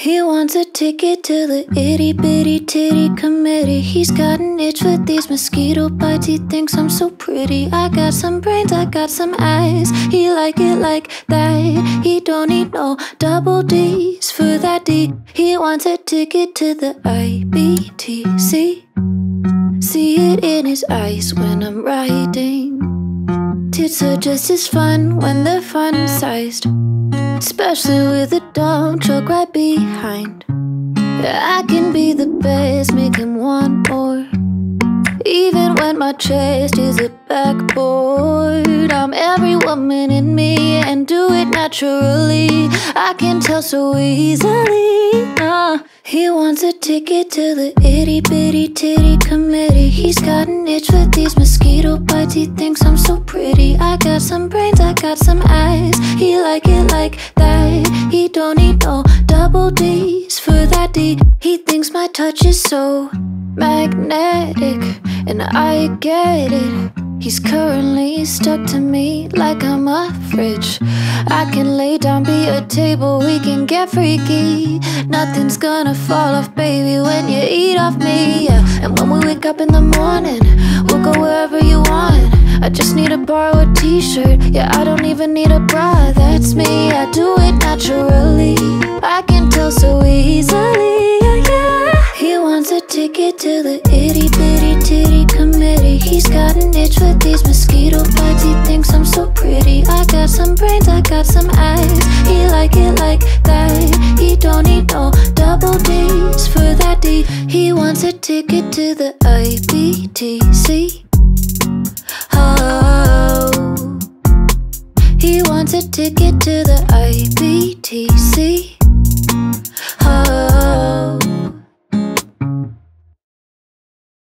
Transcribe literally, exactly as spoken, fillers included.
He wants a ticket to the itty bitty titty committee. He's got an itch with these mosquito bites. He thinks I'm so pretty. I got some brains, I got some eyes. He like it like that. He don't need no double D's for that D. He wants a ticket to the I B T C. See it in his eyes when I'm riding. Tits are just as fun when they're fun-sized, especially with a dump truck right behind. I can be the best, make him want more, even when my chest is a backboard. I'm every woman in me and do it naturally. I can tell so easily. uh, He wants a ticket to the itty bitty titty committee. He's got an itch with these mosquito bites. He thinks I'm so pretty. I got some brains, I got some eyes. He like it like that. He don't need no double D's for that D. He thinks my touch is so magnetic, and I get it. He's currently stuck to me like I'm a fridge. I can lay down, be a table, we can get freaky. Nothing's gonna fall off, baby, when you eat off me, yeah. And when we wake up in the morning, we'll go wherever you want. I just need to borrow a t-shirt, yeah, I don't even need a bra. That's me, I do it naturally. I can tell so easily, yeah, yeah. He wants a ticket to the itty bitty titty committee. He's got an itch with these mosquito bites. He thinks I'm so pretty. I got some brains, I got some eyes. He like it like that. He don't need no double D's for that D. He wants a ticket to the I B T C. Oh, he wants a ticket to the I B T C.